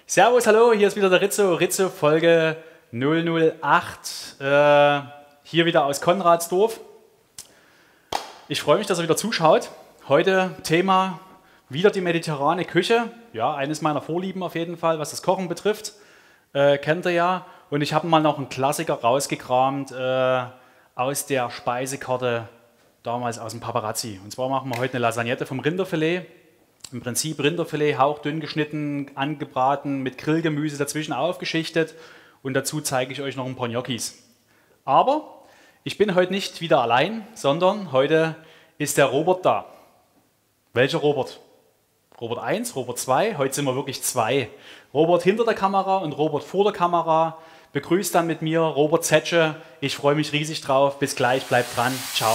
Servus, hallo, hier ist wieder der Rizzo, Rizzo Folge 008, hier wieder aus Konradsdorf. Ich freue mich, dass ihr wieder zuschaut. Heute Thema wieder die mediterrane Küche, ja, eines meiner Vorlieben auf jeden Fall, was das Kochen betrifft, kennt ihr ja. Und ich habe mal noch einen Klassiker rausgekramt aus der Speisekarte, damals aus dem Paparazzi. Und zwar machen wir heute eine Lasagnette vom Rinderfilet. Im Prinzip Rinderfilet hauchdünn geschnitten, angebraten, mit Grillgemüse dazwischen aufgeschichtet und dazu zeige ich euch noch ein paar Gnocchis. Aber ich bin heute nicht wieder allein, sondern heute ist der Robert da. Welcher Robert? Robert 1, Robert 2, heute sind wir wirklich zwei. Robert hinter der Kamera und Robert vor der Kamera. Begrüßt dann mit mir Robert Zetsche. Ich freue mich riesig drauf. Bis gleich, bleibt dran. Ciao.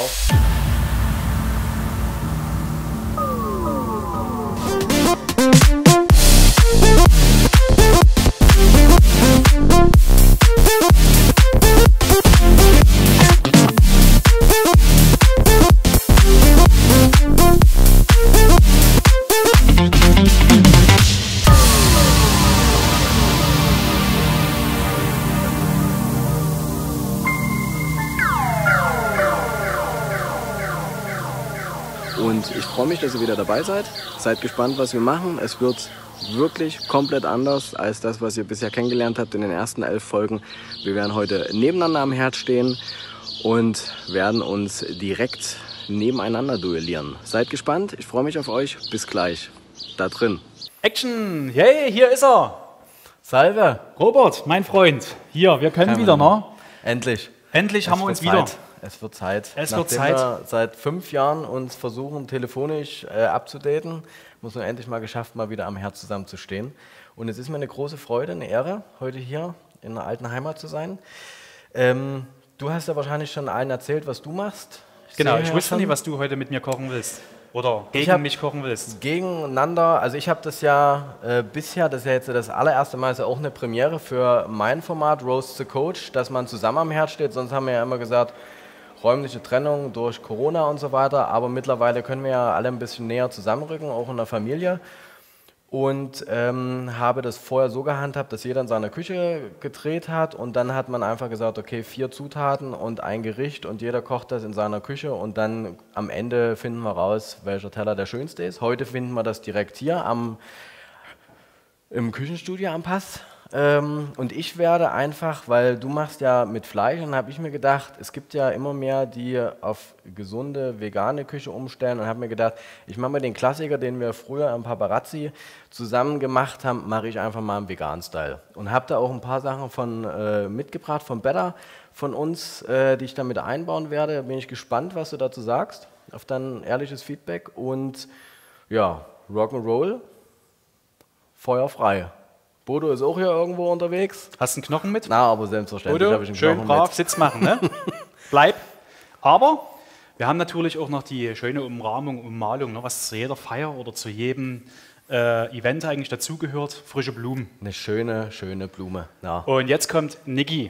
Und ich freue mich, dass ihr wieder dabei seid. Seid gespannt, was wir machen. Es wird wirklich komplett anders als das, was ihr bisher kennengelernt habt in den ersten 11 Folgen. Wir werden heute nebeneinander am Herd stehen und werden uns direkt nebeneinander duellieren. Seid gespannt, ich freue mich auf euch. Bis gleich. Da drin. Action! Hey, hier ist er! Salve! Robert, mein Freund. Hier, wir können wieder, ne? Endlich. Endlich haben wir uns wieder. Es wird Zeit. Es Nachdem wird Zeit. wir seit 5 Jahren uns versuchen, telefonisch abzudaten, muss man endlich mal geschafft, mal wieder am Herd zusammenzustehen. Und es ist mir eine große Freude, eine Ehre, heute hier in der alten Heimat zu sein. Du hast ja wahrscheinlich schon allen erzählt, was du machst. Genau, ich wusste nicht, was du heute mit mir kochen willst. Oder gegen mich kochen willst. Gegeneinander, also ich habe das ja bisher, das ist ja jetzt das allererste Mal, ist ja auch eine Premiere für mein Format Roast the Coach, dass man zusammen am Herd steht. Sonst haben wir ja immer gesagt, räumliche Trennung durch Corona und so weiter, aber mittlerweile können wir ja alle ein bisschen näher zusammenrücken, auch in der Familie. Und habe das vorher so gehandhabt, dass jeder in seiner Küche gedreht hat und dann hat man einfach gesagt, okay, 4 Zutaten und ein Gericht und jeder kocht das in seiner Küche und dann am Ende finden wir raus, welcher Teller der schönste ist. Heute finden wir das direkt hier im Küchenstudio am Pass. Und ich werde einfach, weil du machst ja mit Fleisch, und habe ich mir gedacht, es gibt ja immer mehr, die auf gesunde, vegane Küche umstellen und habe mir gedacht, ich mache mal den Klassiker, den wir früher am Paparazzi zusammen gemacht haben, mache ich einfach mal im Vegan-Style. Und habe da auch ein paar Sachen von mitgebracht, von Better, von uns, die ich damit einbauen werde. Da bin ich gespannt, was du dazu sagst, auf dein ehrliches Feedback und ja, Rock'n'Roll, Feuer frei. Bodo ist auch hier irgendwo unterwegs. Hast du einen Knochen mit? Na, aber selbstverständlich habe ich einen schön Knochen brav mit. Sitz machen, ne? Bleib. Aber wir haben natürlich auch noch die schöne Ummalung, ne, was zu jeder Feier oder zu jedem Event eigentlich dazugehört. Frische Blumen. Eine schöne, schöne Blume. Ja. Und jetzt kommt Niki.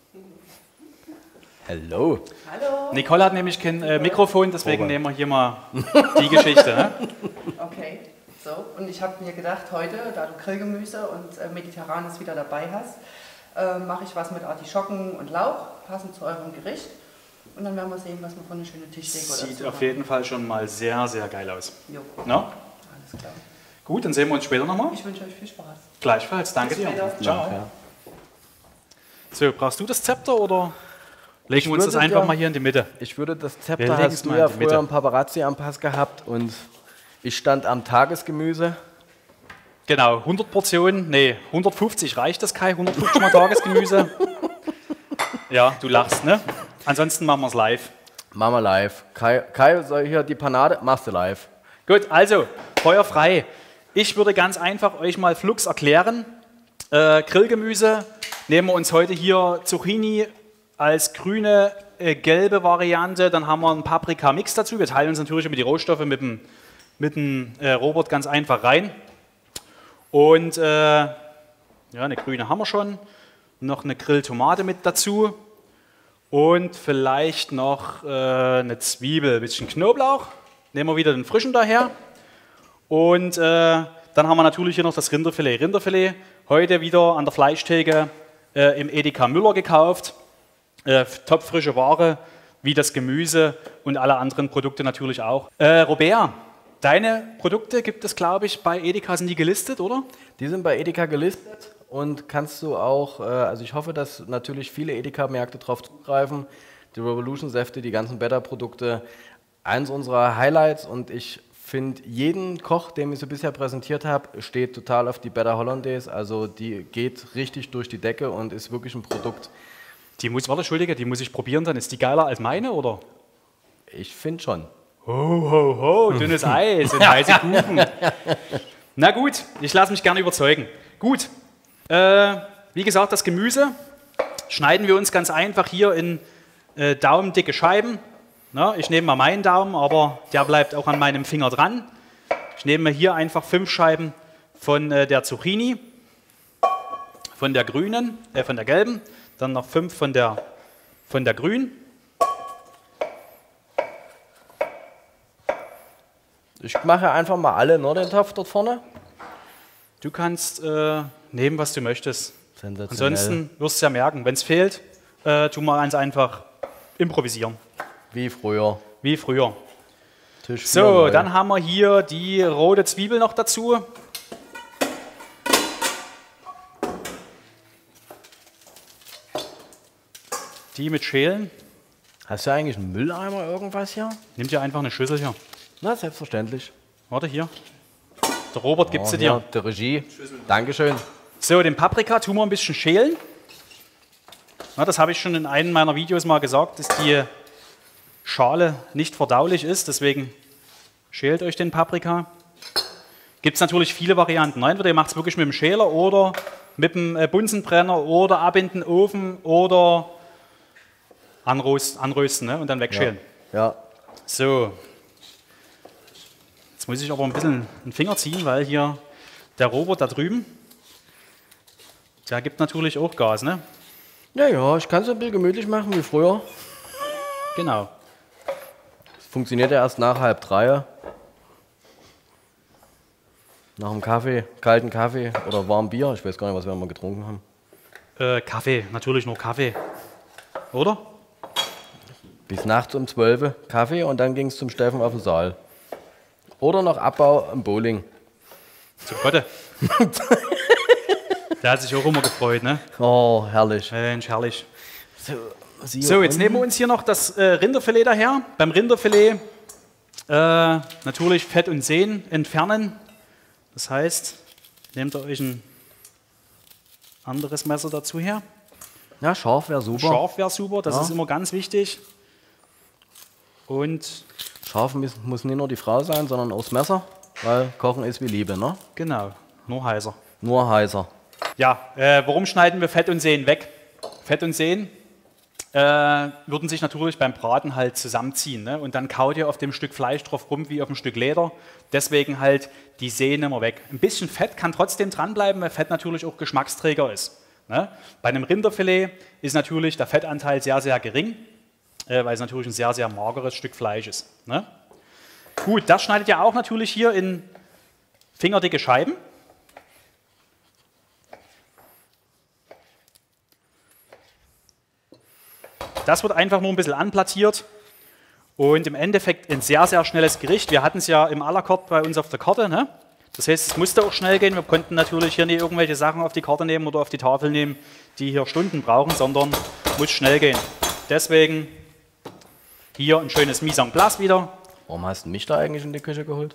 Hallo. Hallo. Nicole hat nämlich kein Mikrofon, deswegen nehmen wir hier mal die Geschichte. Ne? Okay, so. Und ich habe mir gedacht, heute, da du Grillgemüse und Mediterranes wieder dabei hast, mache ich was mit Artischocken und Lauch, passend zu eurem Gericht. Und dann werden wir sehen, was wir von einer schönen Tischdeko dazu Sieht haben. auf jeden Fall schon mal sehr, sehr geil aus. Jo. No? Alles klar. Gut, dann sehen wir uns später nochmal. Ich wünsche euch viel Spaß. Gleichfalls, danke Bis dir. später. Ciao. Ja. So, brauchst du das Zepter oder legen wir uns das würde einfach ja- mal hier in die Mitte? Ich würde das Wir Zepter, legen's hast du mal ja in die Mitte. früher im Paparazzi am Pass gehabt und ich stand am Tagesgemüse. Genau, 100 Portionen, nee, 150 reicht das, Kai, 150 mal Tagesgemüse. Ja, du lachst, ne? Ansonsten machen wir es live. Machen wir live. Kai, soll hier die Panade? Machst du live. Gut, also, Feuer frei. Ich würde ganz einfach euch mal flugs erklären. Grillgemüse nehmen wir uns heute hier Zucchini als grüne, gelbe Variante. Dann haben wir einen Paprika-Mix dazu. Wir teilen uns natürlich immer die Rohstoffe mit dem Robert ganz einfach rein. Und ja, eine grüne haben wir schon. Noch eine Grilltomate mit dazu. Und vielleicht noch eine Zwiebel, ein bisschen Knoblauch. Nehmen wir wieder den frischen daher. Und dann haben wir natürlich hier noch das Rinderfilet. Rinderfilet Heute wieder an der Fleischtheke im Edeka Müller gekauft. Topfrische Ware, wie das Gemüse und alle anderen Produkte natürlich auch. Robert, deine Produkte gibt es, glaube ich, bei Edeka, sind die gelistet, oder? Die sind bei Edeka gelistet und kannst du auch, also ich hoffe, dass natürlich viele Edeka-Märkte darauf zugreifen. Die Revolution-Säfte, die ganzen Better-Produkte, eins unserer Highlights, und ich finde, jeden Koch, den ich so bisher präsentiert habe, steht total auf die Better Hollandaise. Also die geht richtig durch die Decke und ist wirklich ein Produkt. Die muss ich probieren, dann ist die geiler als meine, oder? Ich finde schon. Ho, ho, ho, dünnes Eis und heiße Kuchen. Na gut, ich lasse mich gerne überzeugen. Gut, wie gesagt, das Gemüse schneiden wir uns ganz einfach hier in daumendicke Scheiben. Na, ich nehme mal meinen Daumen, aber der bleibt auch an meinem Finger dran. Ich nehme hier einfach 5 Scheiben von der Zucchini, von der grünen, von der gelben, dann noch 5 von der grünen. Ich mache einfach mal alle, ne, den Topf dort vorne. Du kannst nehmen, was du möchtest. Sensationell. Ansonsten wirst du ja merken, wenn es fehlt, tu mal ganz einfach improvisieren. Wie früher. Wie früher. Tisch So, 4, dann haben wir hier die rote Zwiebel noch dazu. Die mit Schälen. Hast du eigentlich einen Mülleimer, irgendwas hier? Nimm dir einfach eine Schüssel hier. Na, selbstverständlich. Warte hier. Der Robert gibt sie dir. Hier, der Regie. Dankeschön. So, den Paprika tun wir ein bisschen schälen. Na, das habe ich schon in einem meiner Videos mal gesagt, dass die Schale nicht verdaulich ist, deswegen schält euch den Paprika. Gibt es natürlich viele Varianten. Entweder ihr macht es wirklich mit dem Schäler oder mit dem Bunsenbrenner oder ab in den Ofen oder anrösten, ne? Und dann wegschälen. Ja. So. Jetzt muss ich aber ein bisschen den Finger ziehen, weil hier der Robert da drüben, der gibt natürlich auch Gas, ne? Ja, ich kann es ein bisschen gemütlich machen wie früher. Genau. Funktioniert ja erst nach 2:30. Nach dem Kaffee, kalten Kaffee oder warmem Bier. Ich weiß gar nicht, was wir mal getrunken haben. Kaffee, natürlich nur Kaffee. Oder? Bis nachts um 12 Kaffee und dann ging es zum Steffen auf den Saal. Oder noch Abbau im Bowling. Zu Gotte. Der hat sich auch immer gefreut, ne? Oh, herrlich. Mensch, herrlich. So, jetzt nehmen wir uns hier noch das Rinderfilet daher. Beim Rinderfilet natürlich Fett und Sehnen entfernen. Das heißt, nehmt ihr euch ein anderes Messer dazu her. Ja, scharf wäre super. Scharf wäre super, das Ja. ist immer ganz wichtig. Und Scharf muss nicht nur die Frau sein, sondern auch das Messer, weil Kochen ist wie Liebe, ne? genau, nur heißer. Nur heißer. Ja, warum schneiden wir Fett und Sehnen weg? Fett und Sehnen würden sich natürlich beim Braten halt zusammenziehen, ne? Und dann kaut ihr auf dem Stück Fleisch drauf rum wie auf einem Stück Leder. Deswegen halt die Sehnen immer weg. Ein bisschen Fett kann trotzdem dranbleiben, weil Fett natürlich auch Geschmacksträger ist, ne? Bei einem Rinderfilet ist natürlich der Fettanteil sehr, sehr gering, weil es natürlich ein sehr, sehr mageres Stück Fleisch ist, ne? Gut, das schneidet ihr auch natürlich hier in fingerdicke Scheiben. Das wird einfach nur ein bisschen anplattiert und im Endeffekt ein sehr, sehr schnelles Gericht. Wir hatten es ja im à la carte bei uns auf der Karte, ne? Das heißt, es musste auch schnell gehen. Wir konnten natürlich hier nicht irgendwelche Sachen auf die Karte nehmen oder auf die Tafel nehmen, die hier Stunden brauchen, sondern muss schnell gehen. Deswegen hier ein schönes Mise en place wieder. Warum hast du mich da eigentlich in die Küche geholt?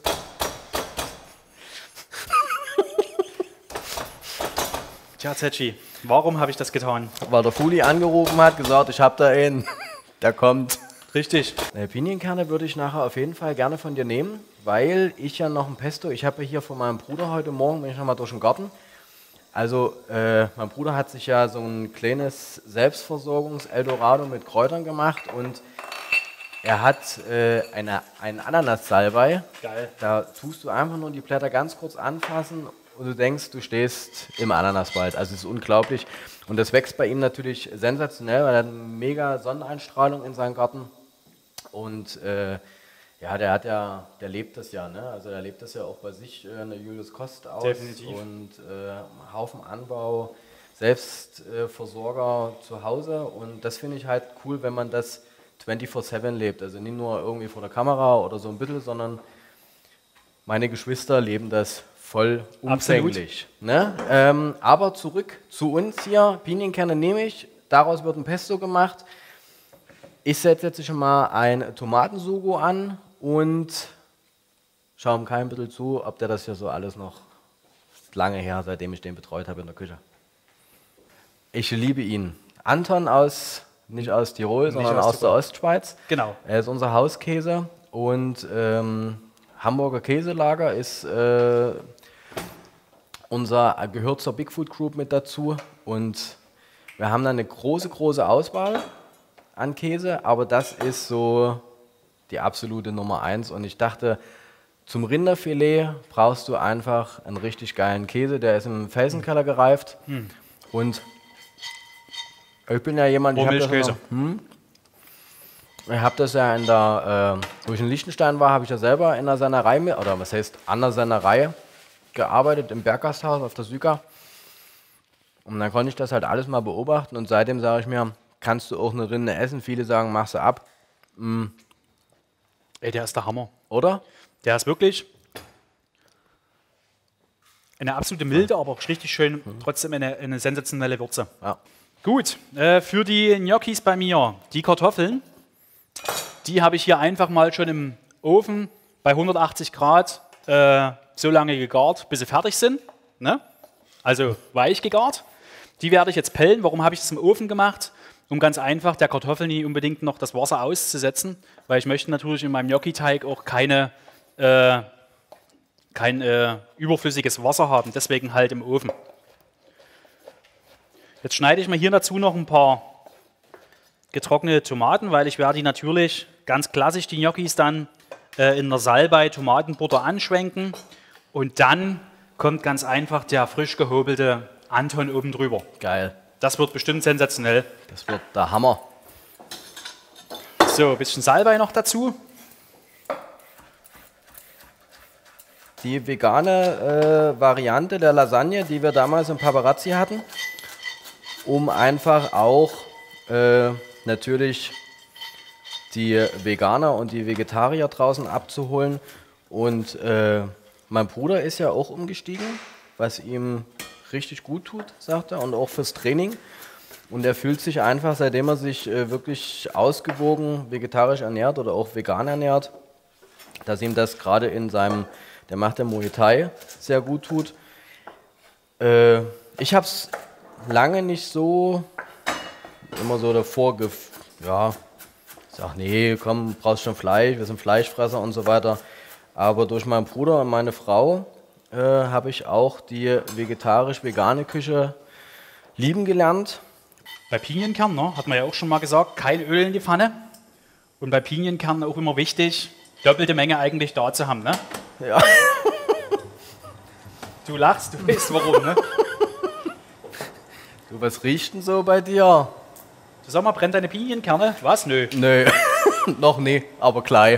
Tja, Zetschi, warum habe ich das getan? Weil der Fuli angerufen hat, gesagt, ich habe da einen, der kommt. Richtig. Pinienkerne würde ich nachher auf jeden Fall gerne von dir nehmen, weil ich ja noch ein Pesto, ich habe ja hier von meinem Bruder heute Morgen, bin ich noch mal durch den Garten. Also mein Bruder hat sich ja so ein kleines Selbstversorgungs-Eldorado mit Kräutern gemacht und er hat einen Ananas-Salbei. Geil. Da tust du einfach nur die Blätter ganz kurz anfassen und du denkst, du stehst im Ananaswald. Also es ist unglaublich. Und das wächst bei ihm natürlich sensationell, weil er hat eine mega Sonneneinstrahlung in seinem Garten. Und Ja, der lebt das ja, ne? Also der lebt das ja auch bei sich in der Julius Kost aus. Definitiv. Und Haufen Anbau, Selbstversorger zu Hause. Und das finde ich halt cool, wenn man das 24/7 lebt. Also nicht nur irgendwie vor der Kamera oder so ein bisschen, sondern meine Geschwister leben das vollumfänglich. Ne? Aber zurück zu uns hier. Pinienkerne nehme ich, daraus wird ein Pesto gemacht. Ich setze jetzt schon mal ein Tomatensugo an und schaue ihm kein bisschen zu, ob der das hier so alles noch lange her, seitdem ich den betreut habe in der Küche. Ich liebe ihn. Anton nicht aus Tirol, sondern aus der Ostschweiz. Genau. Er ist unser Hauskäse und Hamburger Käselager gehört zur Bigfood Group mit dazu und wir haben da eine große Auswahl an Käse, aber das ist so die absolute Nummer 1 und ich dachte, zum Rinderfilet brauchst du einfach einen richtig geilen Käse, der ist im Felsenkeller gereift und ich bin ja jemand, ich habe das ja wo ich in Liechtenstein war, habe ich ja selber in der Sennerei, oder was heißt an der Sennerei gearbeitet, im Berggasthaus auf der Süka. Und dann konnte ich das halt alles mal beobachten und seitdem sage ich mir, kannst du auch eine Rinde essen? Viele sagen, mach sie ab. Ey, der ist der Hammer. Oder? Der ist wirklich eine absolute Milde, aber auch richtig schön, trotzdem eine sensationelle Würze. Ja. Gut, für die Gnocchis bei mir, die Kartoffeln, die habe ich hier einfach mal schon im Ofen bei 180 Grad so lange gegart, bis sie fertig sind. Ne? Also weich gegart. Die werde ich jetzt pellen. Warum habe ich das im Ofen gemacht? Um ganz einfach der Kartoffel nie unbedingt noch das Wasser auszusetzen, weil ich möchte natürlich in meinem Gnocchi-Teig auch kein überflüssiges Wasser haben. Deswegen halt im Ofen. Jetzt schneide ich mir hier dazu noch ein paar getrocknete Tomaten, weil ich werde die natürlich ganz klassisch, die Gnocchis, dann in der Salbei Tomatenbutter anschwenken und dann kommt ganz einfach der frisch gehobelte Anton oben drüber. Geil. Das wird bestimmt sensationell. Das wird der Hammer. So, ein bisschen Salbei noch dazu. Die vegane Variante der Lasagne, die wir damals im Paparazzi hatten, um einfach auch natürlich die Veganer und die Vegetarier draußen abzuholen. Und mein Bruder ist ja auch umgestiegen, was ihm richtig gut tut, sagt er, und auch fürs Training. Und er fühlt sich einfach, seitdem er sich wirklich ausgewogen vegetarisch ernährt oder auch vegan ernährt, dass ihm das gerade der macht der Muay Thai, sehr gut tut. Ich habe es lange nicht so, immer so davor, ich sag, nee, komm, brauchst schon Fleisch, wir sind Fleischfresser und so weiter. Aber durch meinen Bruder und meine Frau habe ich auch die vegetarisch-vegane Küche lieben gelernt. Bei Pinienkernen, ne, hat man ja auch schon mal gesagt, kein Öl in die Pfanne. Und bei Pinienkernen auch immer wichtig, doppelte Menge eigentlich da zu haben. Ne? Ja. Du lachst, du weißt warum. Ne? Du, was riecht denn so bei dir? Du sag mal, brennt deine Pinienkerne? Was? Nö. Nö, noch nie, aber gleich.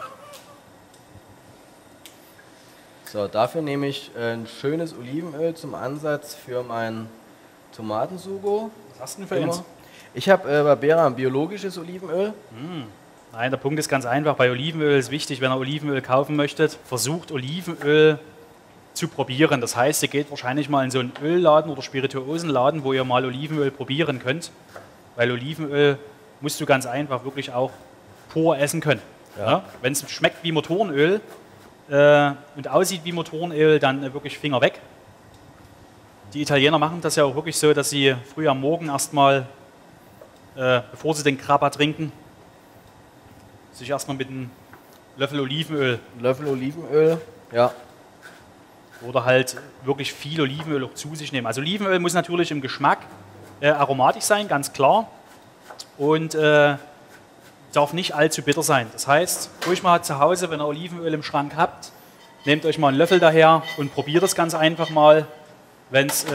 So, dafür nehme ich ein schönes Olivenöl zum Ansatz für mein Tomatensugo. Was hast du denn für uns? Ich habe Barbera ein biologisches Olivenöl. Nein, der Punkt ist ganz einfach. Bei Olivenöl ist wichtig, wenn ihr Olivenöl kaufen möchtet, versucht Olivenöl zu probieren. Das heißt, ihr geht wahrscheinlich mal in so einen Ölladen oder Spirituosenladen, wo ihr mal Olivenöl probieren könnt. Weil Olivenöl musst du ganz einfach wirklich auch pur essen können. Ja. Ja? Wenn es schmeckt wie Motorenöl und aussieht wie Motorenöl, dann wirklich Finger weg. Die Italiener machen das ja auch wirklich so, dass sie früh am Morgen erstmal, bevor sie den Grappa trinken, sich erstmal mit einem Löffel Olivenöl Ja. oder halt wirklich viel Olivenöl auch zu sich nehmen. Also Olivenöl muss natürlich im Geschmack aromatisch sein, ganz klar. Und darf nicht allzu bitter sein. Das heißt, ruhig mal zu Hause, wenn ihr Olivenöl im Schrank habt, nehmt euch mal einen Löffel daher und probiert das ganz einfach mal. Wenn es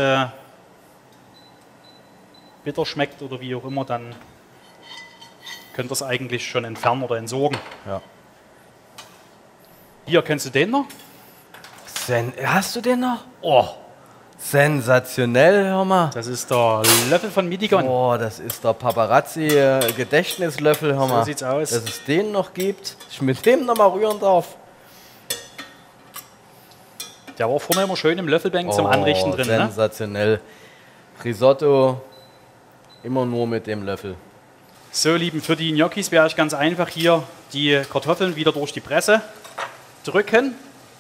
bitter schmeckt oder wie auch immer, dann könnt ihr es eigentlich schon entfernen oder entsorgen. Ja. Hier, kennst du den noch? Hast du den noch? Oh, Sensationell, hör mal. das ist der Löffel von Midigon. Boah, das ist der Paparazzi-Gedächtnislöffel, hör mal. So sieht's aus. Dass es den noch gibt, ich mit dem noch mal rühren darf. Der war vorne immer schön im Löffelbank zum Anrichten drin. Ne? Sensationell. Risotto immer nur mit dem Löffel. So, Lieben, für die Gnocchis werde ich ganz einfach hier die Kartoffeln wieder durch die Presse drücken.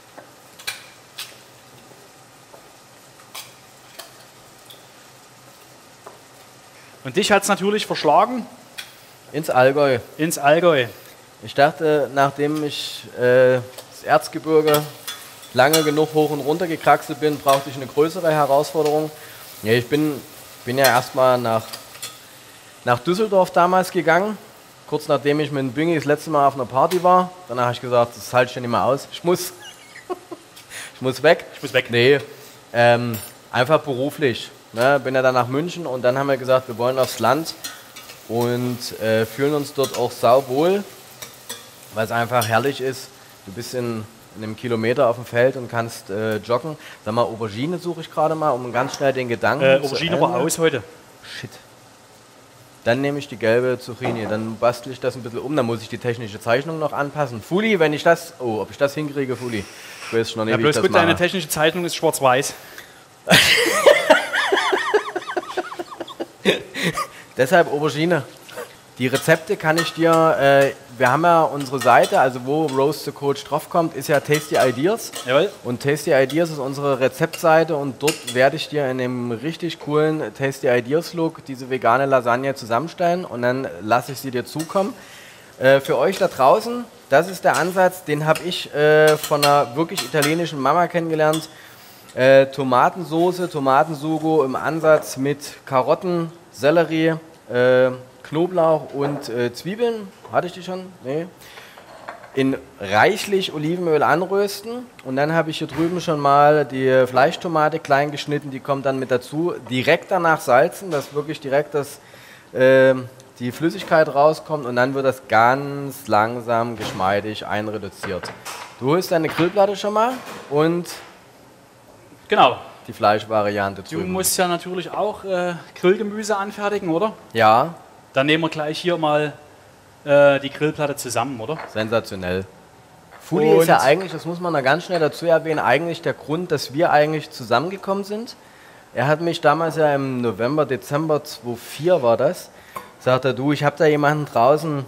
Und dich hat es natürlich verschlagen Ins Allgäu. ins Allgäu. Ich dachte, nachdem ich das Erzgebirge lange genug hoch und runter gekraxelt bin, brauchte ich eine größere Herausforderung. Ja, ich bin ja erstmal nach Düsseldorf damals gegangen, kurz nachdem ich mit dem Büngi das letzte Mal auf einer Party war. Danach habe ich gesagt, das halte ich ja nicht mehr aus. Ich muss weg. Ich muss weg. Nee, einfach beruflich. Ne? Bin ja dann nach München und dann haben wir gesagt, wir wollen aufs Land und fühlen uns dort auch sauwohl, weil es einfach herrlich ist. Du bist in einem Kilometer auf dem Feld und kannst joggen. Sag mal, Aubergine suche ich gerade mal, um ganz schnell den Gedanken Aubergine war aus heute. Shit. Dann nehme ich die gelbe Zucchini, dann bastle ich das ein bisschen um, dann muss ich die technische Zeichnung noch anpassen. Fuli, ob ich das hinkriege, Fuli. Ich weiß schon noch nicht, Ja, wie ich bloß das gut, mache. deine technische Zeichnung ist schwarz-weiß. Deshalb Aubergine. Die Rezepte kann ich dir, wir haben ja unsere Seite, also wo Roast the Coach draufkommt, ist ja Tasty Ideas. Jawohl. Und Tasty Ideas ist unsere Rezeptseite und dort werde ich dir in einem richtig coolen Tasty Ideas Look diese vegane Lasagne zusammenstellen und dann lasse ich sie dir zukommen. Für euch da draußen, das ist der Ansatz, den habe ich von einer wirklich italienischen Mama kennengelernt. Tomatensoße, Tomatensugo im Ansatz mit Karotten, Sellerie, Knoblauch und Zwiebeln. Hatte ich die schon? Nee. In reichlich Olivenöl anrösten und dann habe ich hier drüben schon mal die Fleischtomate klein geschnitten, die kommt dann mit dazu. Direkt danach salzen, dass wirklich direkt die Flüssigkeit rauskommt und dann wird das ganz langsam geschmeidig einreduziert. Du holst deine Grillplatte schon mal und Genau. die Fleischvariante Du drüben. musst ja natürlich auch Grillgemüse anfertigen, oder? Ja, Dann nehmen wir gleich hier mal die Grillplatte zusammen, oder? sensationell. Fuli Und- ist ja eigentlich, das muss man da ganz schnell dazu erwähnen, eigentlich der Grund, dass wir eigentlich zusammengekommen sind. Er hat mich damals ja im November, Dezember 2004 war das, sagt er, du, ich habe da jemanden draußen,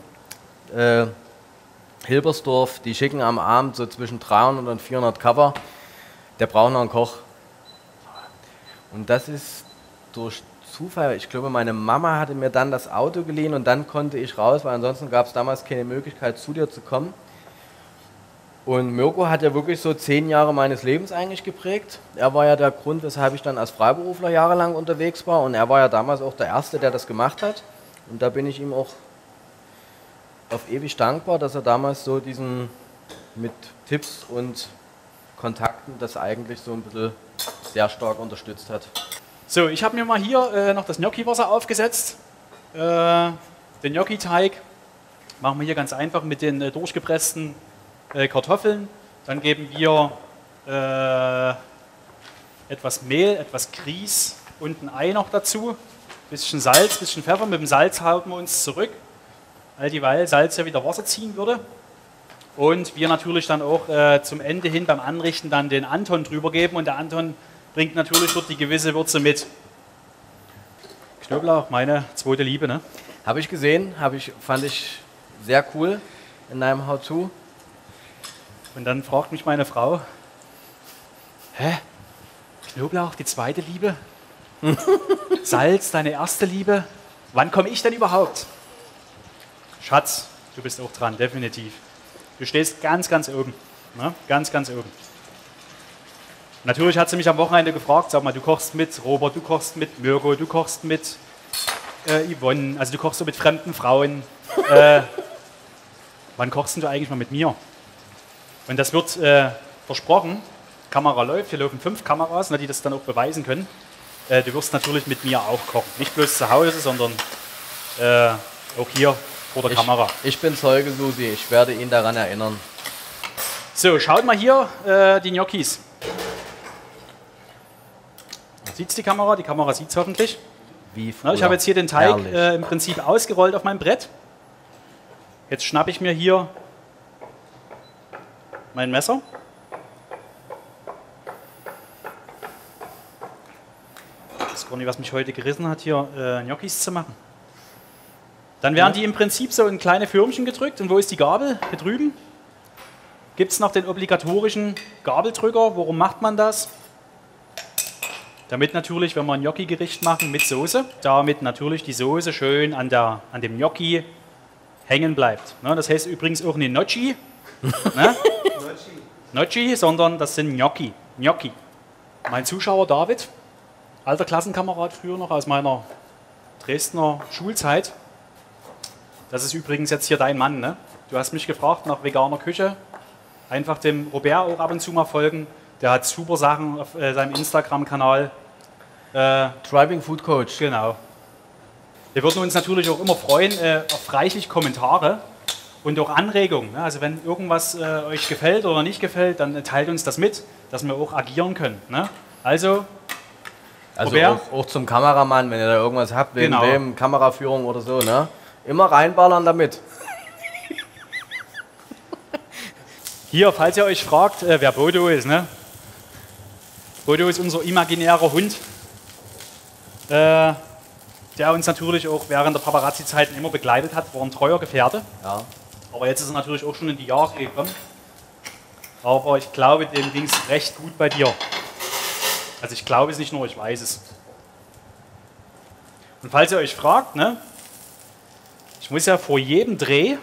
Hilbersdorf, die schicken am Abend so zwischen 300 und 400 Cover, der braucht noch einen Koch. Und das ist durch Zufall, ich glaube, meine Mama hatte mir dann das Auto geliehen und dann konnte ich raus, weil ansonsten gab es damals keine Möglichkeit, zu dir zu kommen. Und Mirko hat ja wirklich so 10 Jahre meines Lebens eigentlich geprägt. Er war ja der Grund, weshalb ich dann als Freiberufler jahrelang unterwegs war und er war ja damals auch der Erste, der das gemacht hat. Und da bin ich ihm auch auf ewig dankbar, dass er damals so diesen mit Tipps und Kontakten das eigentlich so ein bisschen sehr stark unterstützt hat. So, ich habe mir mal hier noch das Gnocchi-Wasser aufgesetzt. Den Gnocchi-Teig machen wir hier ganz einfach mit den durchgepressten Kartoffeln. Dann geben wir etwas Mehl, etwas Grieß und ein Ei noch dazu. Bisschen Salz, bisschen Pfeffer. Mit dem Salz halten wir uns zurück, all dieweil Salz ja wieder Wasser ziehen würde. Und wir natürlich dann auch zum Ende hin beim Anrichten dann den Anton drüber geben. Und der Anton bringt natürlich dort die gewisse Würze mit. Knoblauch, meine zweite Liebe, ne? Habe ich gesehen, fand ich sehr cool in deinem How-To. Und dann fragt mich meine Frau, hä? Knoblauch, die zweite Liebe? Salz, deine erste Liebe? Wann komme ich denn überhaupt? Schatz, du bist auch dran, definitiv. Du stehst ganz, ganz oben. Ne? Ganz, ganz oben. Natürlich hat sie mich am Wochenende gefragt, sag mal, du kochst mit Robert, du kochst mit Mirko, du kochst mit Yvonne, also du kochst so mit fremden Frauen. Wann kochst denn du eigentlich mal mit mir? Und das wird versprochen, Kamera läuft, hier laufen 5 Kameras, ne, die das dann auch beweisen können. Du wirst natürlich mit mir auch kochen. Nicht bloß zu Hause, sondern auch hier vor der Kamera. Ich bin Zeuge, Susi, ich werde ihn daran erinnern. So, schaut mal hier die Gnocchis. Sieht die Kamera? Die Kamera sieht es hoffentlich. Wie Na, ich habe jetzt hier den Teig Herrlich. im Prinzip ausgerollt auf meinem Brett. Jetzt schnappe ich mir hier mein Messer. Das ist gar nicht, was mich heute gerissen hat, hier Gnocchis zu machen. Dann werden die im Prinzip so in kleine Förmchen gedrückt. Und wo ist die Gabel? Hier drüben. Gibt es noch den obligatorischen Gabeldrücker. Warum macht man das? Damit natürlich, wenn wir ein Gnocchi-Gericht machen mit Soße, damit natürlich die Soße schön an dem Gnocchi hängen bleibt. Ne, das heißt übrigens auch nicht Gnocchi, ne? Gnocchi, sondern das sind Gnocchi. Gnocchi. Mein Zuschauer David, alter Klassenkamerad früher noch aus meiner Dresdner Schulzeit. Das ist übrigens jetzt hier dein Mann. Ne? Du hast mich gefragt nach veganer Küche. Einfach dem Robert auch ab und zu mal folgen. Der hat super Sachen auf seinem Instagram-Kanal. Driving Food Coach. Genau. Wir würden uns natürlich auch immer freuen auf reichlich Kommentare und auch Anregungen. Ne? Also wenn irgendwas euch gefällt oder nicht gefällt, dann teilt uns das mit, dass wir auch agieren können. Ne? Also Robert? Auch zum Kameramann, wenn ihr da irgendwas habt, wegen Genau. dem Kameraführung oder so, ne? Immer reinballern damit. Hier, falls ihr euch fragt, wer Bodo ist. Ne? Bodo ist unser imaginärer Hund, der uns natürlich auch während der Paparazzi-Zeiten immer begleitet hat, war ein treuer Gefährte. Ja. Aber jetzt ist er natürlich auch schon in die Jahre gekommen. Aber ich glaube, dem ging es recht gut bei dir. Also ich glaube es nicht nur, ich weiß es. Und falls ihr euch fragt, ne, ich muss ja vor jedem Dreh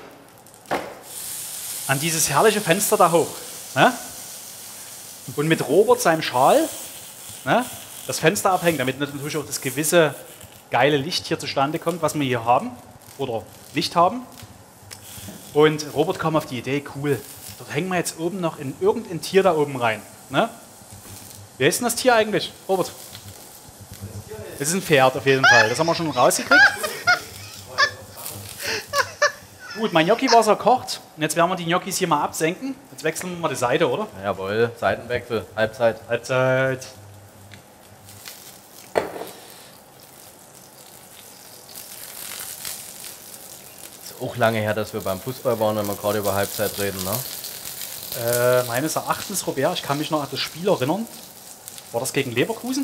an dieses herrliche Fenster da hoch. Ne? Und mit Robert seinem Schal, ne, das Fenster abhängen, damit natürlich auch das gewisse geile Licht hier zustande kommt, was wir hier haben. Oder Licht haben. Und Robert kam auf die Idee, cool, dort hängen wir jetzt oben noch in irgendein Tier da oben rein. Ne? Wie heißt denn das Tier eigentlich, Robert? Das ist ein Pferd auf jeden Fall. Das haben wir schon rausgekriegt. Gut, mein Gnocchi-Wasser kocht. Und jetzt werden wir die Gnocchis hier mal absenken. Jetzt wechseln wir mal die Seite, oder? Jawohl, Seitenwechsel, Halbzeit. Halbzeit. Ist auch lange her, dass wir beim Fußball waren, wenn wir gerade über Halbzeit reden, ne? Meines Erachtens, Robert, ich kann mich noch an das Spiel erinnern. War das gegen Leverkusen?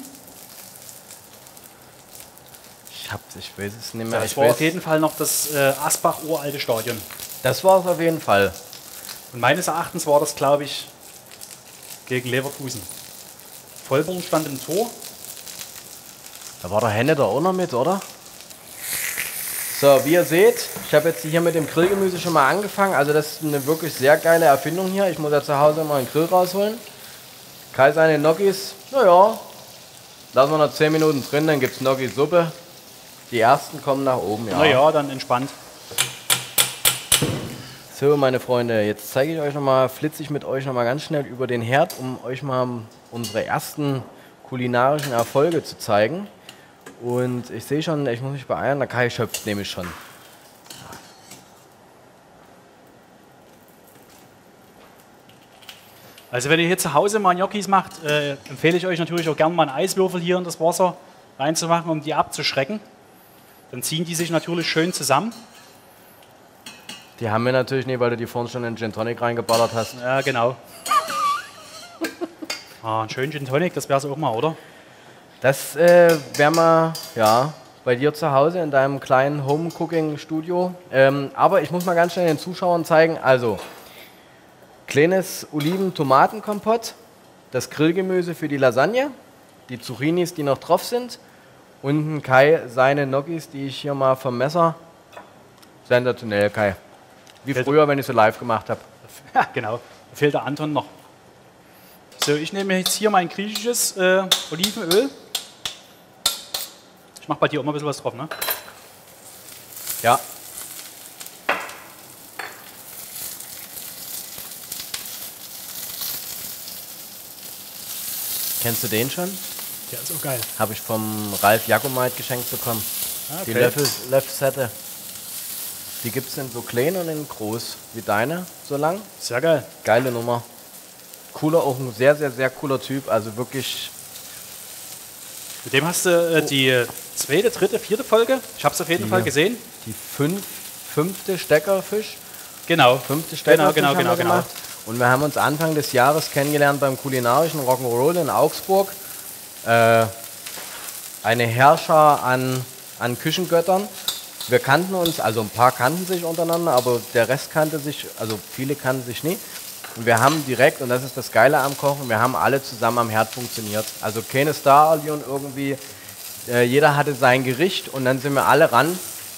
Ich weiß es nicht mehr. Das war auf jeden Fall noch das Asbach-uralte Stadion. Das war es auf jeden Fall. Und meines Erachtens war das, glaube ich, gegen Leverkusen. Vollborn stand im Tor. Da war der Henne da auch noch mit, oder? So, wie ihr seht, ich habe jetzt hier mit dem Grillgemüse schon mal angefangen. Also das ist eine wirklich sehr geile Erfindung hier. Ich muss ja zu Hause mal einen Grill rausholen. Kai seine Gnocchis, naja, lassen wir noch 10 Minuten drin, dann gibt es Gnocchi-Suppe. Die ersten kommen nach oben, ja. Naja, dann entspannt. So, meine Freunde, jetzt zeige ich euch nochmal, flitze ich mit euch nochmal ganz schnell über den Herd, um euch mal unsere ersten kulinarischen Erfolge zu zeigen. Und ich sehe schon, ich muss mich beeilen, der Kai schöpft nämlich schon. Also wenn ihr hier zu Hause mal Gnocchis macht, empfehle ich euch natürlich auch gerne mal einen Eiswürfel hier in das Wasser reinzumachen, um die abzuschrecken. Dann ziehen die sich natürlich schön zusammen. Die haben wir natürlich nicht, weil du die vorhin schon in Gin Tonic reingeballert hast. Ja, genau. Ein schönen Gin Tonic, das wäre es auch mal, oder? Das wären wir, ja, bei dir zu Hause in deinem kleinen Home-Cooking-Studio. Aber ich muss mal ganz schnell den Zuschauern zeigen, also kleines Oliven-Tomaten-Kompott, das Grillgemüse für die Lasagne, die Zucchinis, die noch drauf sind und ein Kai seine Gnocchis, die ich hier mal vom Messer, sensationell Kai. Wie früher, wenn ich so live gemacht habe. Ja, genau. Da fehlt der Anton noch. So, ich nehme jetzt hier mein griechisches Olivenöl. Ich mache bei dir auch mal ein bisschen was drauf, ne? Ja. Kennst du den schon? Der ist auch geil. Habe ich vom Ralf Jacomait geschenkt bekommen. Okay. Die Löffelsette. Die gibt es in so klein und in groß wie deine, so lang. Sehr geil. Geile Nummer. Cooler, auch ein sehr, sehr, sehr cooler Typ. Also wirklich. Mit dem hast du die zweite, dritte, vierte Folge, ich habe es auf jeden Fall gesehen. Die fünfte Steckerfisch. Genau. Fünfte Steckerfisch Genau. haben wir gemacht. Und wir haben uns Anfang des Jahres kennengelernt beim kulinarischen Rock'n'Roll in Augsburg. Eine Herrscher an Küchengöttern. Wir kannten uns, also ein paar kannten sich untereinander, aber der Rest kannte sich, also viele kannten sich nicht. Und wir haben direkt, und das ist das Geile am Kochen, wir haben alle zusammen am Herd funktioniert. Also keine Star-Allion irgendwie, jeder hatte sein Gericht und dann sind wir alle ran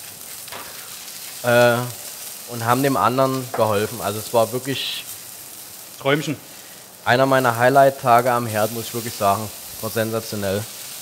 und haben dem anderen geholfen. Also es war wirklich Träumchen. einer meiner Highlight-Tage am Herd, muss ich wirklich sagen. War sensationell.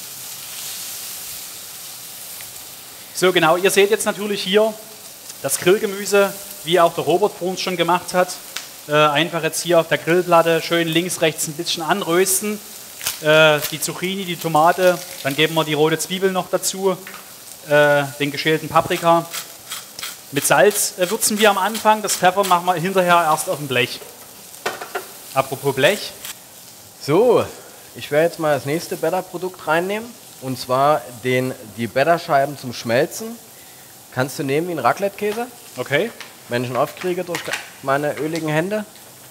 So, genau, ihr seht jetzt natürlich hier das Grillgemüse, wie auch der Robert vor uns schon gemacht hat. Einfach jetzt hier auf der Grillplatte schön links, rechts ein bisschen anrösten. Die Zucchini, die Tomate, dann geben wir die rote Zwiebel noch dazu, den geschälten Paprika. Mit Salz würzen wir am Anfang, das Pfeffer machen wir hinterher erst auf dem Blech. Apropos Blech. So, ich werde jetzt mal das nächste Better-Produkt reinnehmen. Und zwar die Better-Scheiben zum Schmelzen. Kannst du nehmen wie ein Raclette-Käse, Okay. wenn ich ihn aufkriege durch meine öligen Hände.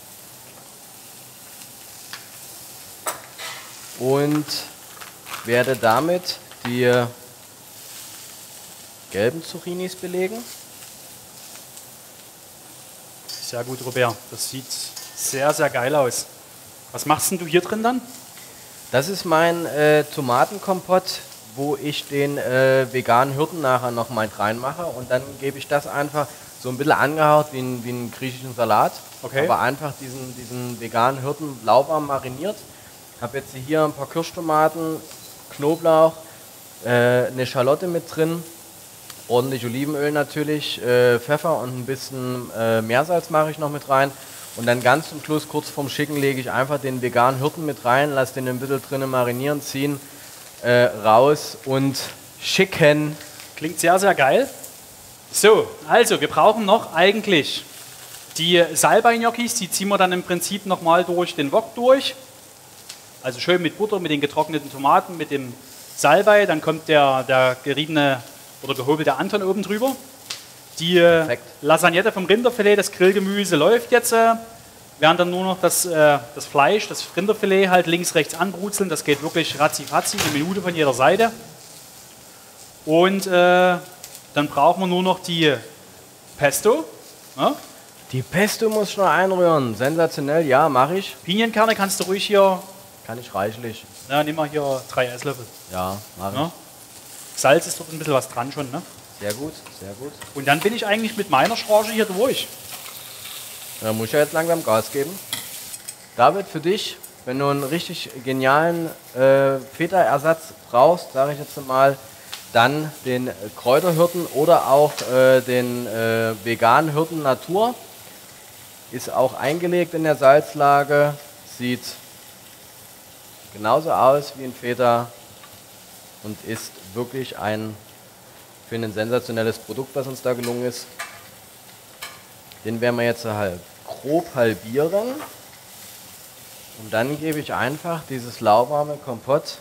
Und werde damit die gelben Zucchinis belegen. Sehr gut, Robert. Das sieht sehr, sehr geil aus. Was machst denn du hier drin dann? Das ist mein Tomatenkompott, wo ich den veganen Hirten nachher noch mal reinmache. Und dann gebe ich das einfach so ein bisschen angehaucht wie einen griechischen Salat. Okay. Aber einfach diesen veganen Hirten lauwarm mariniert. Ich habe jetzt hier ein paar Kirschtomaten, Knoblauch, eine Schalotte mit drin. Ordentlich Olivenöl natürlich, Pfeffer und ein bisschen Meersalz mache ich noch mit rein. Und dann ganz zum Schluss, kurz vorm Schicken, lege ich einfach den veganen Hirten mit rein, lasse den ein bisschen drinnen marinieren, ziehen, raus und schicken. Klingt sehr, sehr geil. So, also wir brauchen noch eigentlich die Salbei-Gnocchis, die ziehen wir dann im Prinzip nochmal durch den Wok durch. Also schön mit Butter, mit den getrockneten Tomaten, mit dem Salbei, dann kommt der geriebene oder gehobelte Anton oben drüber. Die Lasagnette vom Rinderfilet, das Grillgemüse läuft jetzt. Wir werden dann nur noch das Fleisch, das Rinderfilet halt links, rechts anbrutzeln. Das geht wirklich ratzi-fatzi, eine Minute von jeder Seite. Und dann brauchen wir nur noch die Pesto. Ja? Die Pesto muss ich noch einrühren. Sensationell, ja, mache ich. Pinienkerne kannst du ruhig hier, Kann ich reichlich. ja, nimm mal hier 3 Esslöffel. Ja, mache ich. Ja? Salz ist dort ein bisschen was dran schon. Ne? Sehr gut, sehr gut. Und dann bin ich eigentlich mit meiner Charge hier durch. Da muss ich ja jetzt langsam Gas geben. David, für dich, wenn du einen richtig genialen Feta-Ersatz brauchst, sage ich jetzt mal, dann den Kräuterhirten oder auch den veganen Hirten Natur. Ist auch eingelegt in der Salzlage, sieht genauso aus wie ein Feta und ist wirklich ein sensationelles Produkt, was uns da gelungen ist. Den werden wir jetzt halt grob halbieren. Und dann gebe ich einfach dieses lauwarme Kompott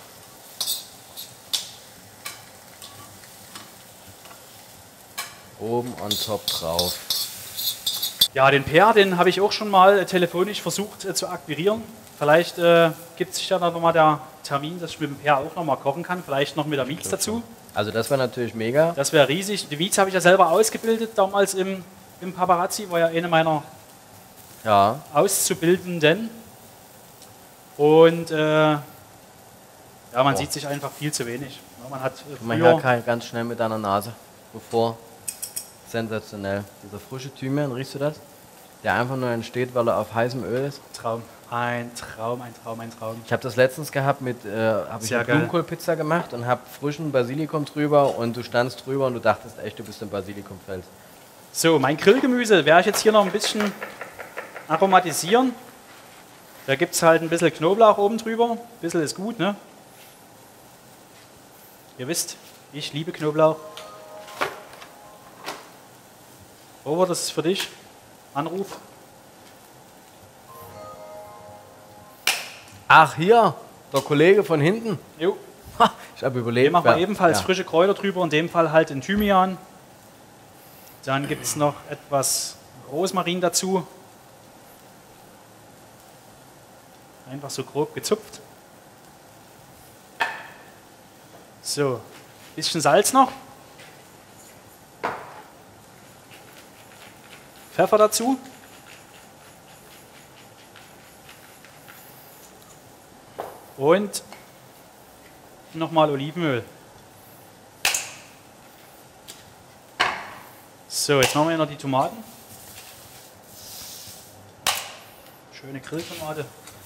oben on top drauf. Ja, den Per, den habe ich auch schon mal telefonisch versucht zu akquirieren. Vielleicht gibt sich ja noch mal der Termin, dass ich mit dem Per auch noch mal kochen kann. Vielleicht noch mit der Wietz dazu. Also das wäre natürlich mega. Das wäre riesig. Die Wietz habe ich ja selber ausgebildet, damals im Paparazzi, war ja eine meiner Auszubildenden. Und ja, man sieht sich einfach viel zu wenig. Ja, man hat Man hört ganz schnell mit deiner Nase, bevor. Sensationell. Dieser frische Thymian, riechst du das? Der einfach nur entsteht, weil er auf heißem Öl ist. Traum. Ein Traum, ein Traum, ein Traum. Ich habe das letztens gehabt mit, habe ich eine Blumenkohlpizza gemacht und habe frischen Basilikum drüber und du standst drüber und du dachtest echt, du bist im Basilikumfeld. So, mein Grillgemüse werde ich jetzt hier noch ein bisschen aromatisieren. Da gibt es halt ein bisschen Knoblauch oben drüber. Ein bisschen ist gut, ne? Ihr wisst, ich liebe Knoblauch. Robert, das ist für dich. Anruf. Ach, hier, der Kollege von hinten. Jo. Ha, ich habe Hier überlebt. machen wir ebenfalls ja. frische Kräuter drüber, in dem Fall halt den Thymian. Dann gibt es noch etwas Rosmarin dazu. Einfach so grob gezupft. So, bisschen Salz noch. Pfeffer dazu. Und nochmal Olivenöl. So, jetzt machen wir noch die Tomaten. Schöne Grilltomate.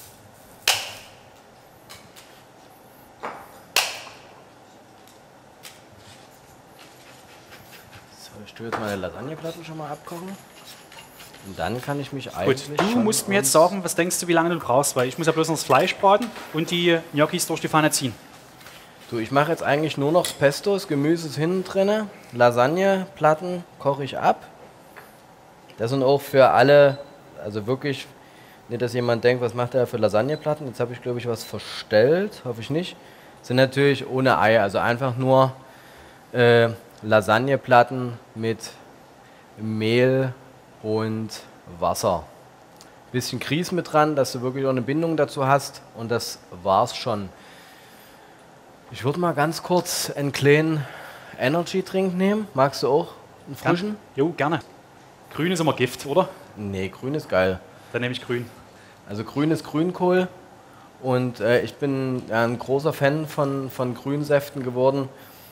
So, ich tue jetzt meine Lasagneplatten schon mal abkochen. Und dann kann ich mich Gut, eigentlich. du musst mir jetzt sagen, was denkst du, wie lange du brauchst, weil ich muss ja bloß noch das Fleisch braten und die Gnocchis durch die Pfanne ziehen. Du, ich mache jetzt eigentlich nur noch das Pesto, das Gemüse ist hinten drin. Lasagneplatten koche ich ab. Das sind auch für alle, also wirklich, nicht, dass jemand denkt, was macht er für Lasagneplatten. Jetzt habe ich, glaube ich, was verstellt, hoffe ich nicht. Sind natürlich ohne Ei, also einfach nur Lasagneplatten mit Mehl und Wasser. Bisschen Grieß mit dran, dass du wirklich auch eine Bindung dazu hast und das war's schon. Ich würde mal ganz kurz einen kleinen Energy-Drink nehmen. Magst du auch einen frischen? Jo, gerne. Grün ist immer Gift, oder? Nee, grün ist geil. Dann nehme ich grün. Also grün ist Grünkohl und ich bin ein großer Fan von Grünsäften geworden.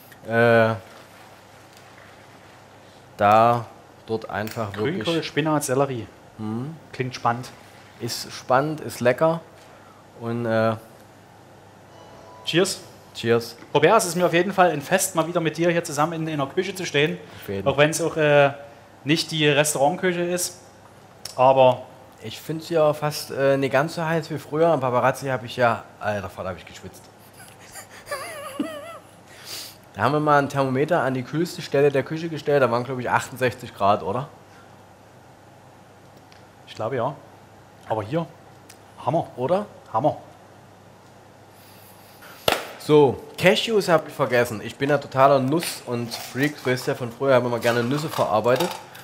Dort einfach Grünkohl, wirklich Spinat, Sellerie. Klingt spannend. ist spannend, ist lecker und Cheers. cheers. Robert, es ist mir auf jeden Fall ein Fest, mal wieder mit dir hier zusammen in der Küche zu stehen. Auf jeden. Auch wenn es auch nicht die Restaurantküche ist. Aber Ich finde es ja fast nicht ganz so heiß wie früher. Am Paparazzi habe ich ja, alter Vater, habe ich geschwitzt. Da haben wir mal ein Thermometer an die kühlste Stelle der Küche gestellt. Da waren, glaube ich, 68 Grad, oder? ich glaube ja. Aber hier, Hammer, Oder? Hammer. So, Cashews habe ich vergessen. Ich bin ja totaler Nuss- und Freak. Du weißt ja von früher, habe ich immer gerne Nüsse verarbeitet.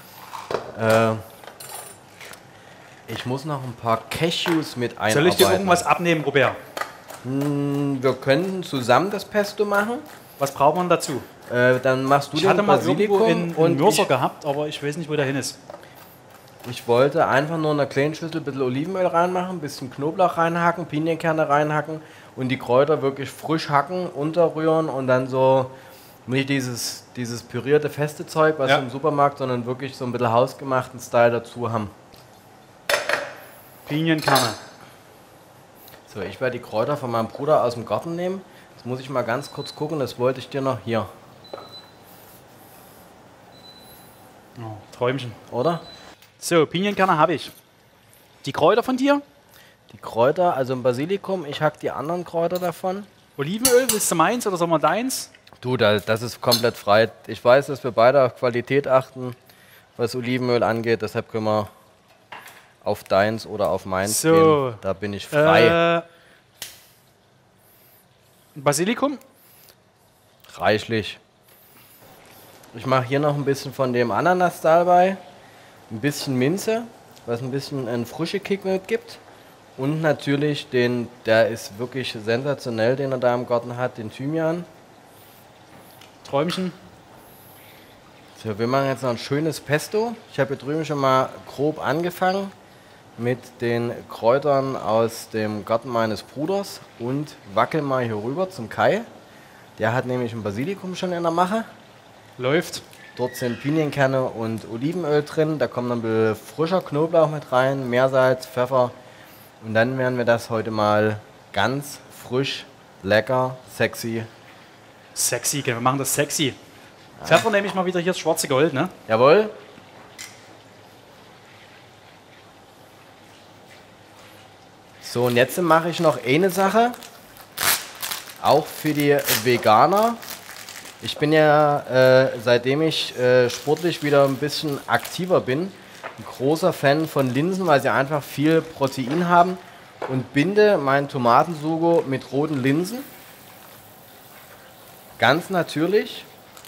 Ich muss noch ein paar Cashews mit einarbeiten. Soll ich dir irgendwas abnehmen, Robert? Wir könnten zusammen das Pesto machen. Was braucht man dazu? Dann machst du Ich hatte den mal irgendwo Basilikum in und Mörser gehabt, aber ich weiß nicht, wo der hin ist. ich wollte einfach nur in einer kleinen Schüssel ein bisschen Olivenöl reinmachen, ein bisschen Knoblauch reinhacken, Pinienkerne reinhacken und die Kräuter wirklich frisch hacken, unterrühren und dann so nicht dieses pürierte feste Zeug, was Ja. du im Supermarkt, sondern wirklich so ein bisschen hausgemachten Style dazu haben. Pinienkerne. So, ich werde die Kräuter von meinem Bruder aus dem Garten nehmen. Das muss ich mal ganz kurz gucken, das wollte ich dir noch hier, Oh, Träumchen. oder? So, Pinienkerne habe ich. Die Kräuter von dir? Die Kräuter, also im Basilikum, ich hack die anderen Kräuter davon. Olivenöl, willst du meins oder soll man deins? Du, das ist komplett frei. Ich weiß, dass wir beide auf Qualität achten, was Olivenöl angeht. Deshalb können wir auf deins oder auf meins So. gehen. Da bin ich frei. Basilikum? Reichlich. Ich mache hier noch ein bisschen von dem Ananas dabei. Ein bisschen Minze, was ein bisschen einen frischen Kick mitgibt. Und natürlich der ist wirklich sensationell, den er da im Garten hat, den Thymian. Träumchen. So, wir machen jetzt noch ein schönes Pesto. Ich habe hier drüben schon mal grob angefangen mit den Kräutern aus dem Garten meines Bruders und wackel mal hier rüber zum Kai. Der hat nämlich ein Basilikum schon in der Mache. Läuft. Dort sind Pinienkerne und Olivenöl drin. Da kommt noch ein bisschen frischer Knoblauch mit rein, Meersalz, Pfeffer. Und dann werden wir das heute mal ganz frisch, lecker, sexy. Sexy, wir machen das sexy. Pfeffer nehme ich mal wieder hier das schwarze Gold, ne? Jawohl. So, und jetzt mache ich noch eine Sache, auch für die Veganer. Ich bin ja, seitdem ich sportlich wieder ein bisschen aktiver bin, ein großer Fan von Linsen, weil sie einfach viel Protein haben und binde meinen Tomatensugo mit roten Linsen. Ganz natürlich.